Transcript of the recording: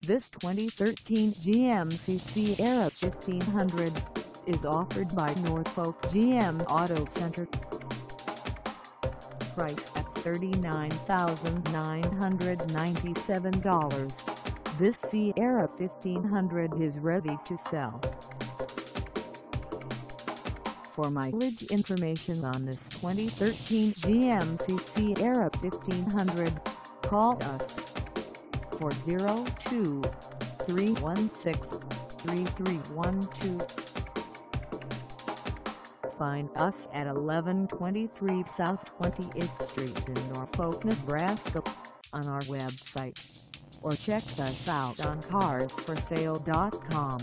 This 2013 GMC Sierra 1500 is offered by Norfolk GM Auto Center. Price at $39,997. This Sierra 1500 is ready to sell. For mileage information on this 2013 GMC Sierra 1500, call us 402-316-3312. Find us at 1123 South 28th Street in Norfolk, Nebraska, on our website, or check us out on carsforsale.com.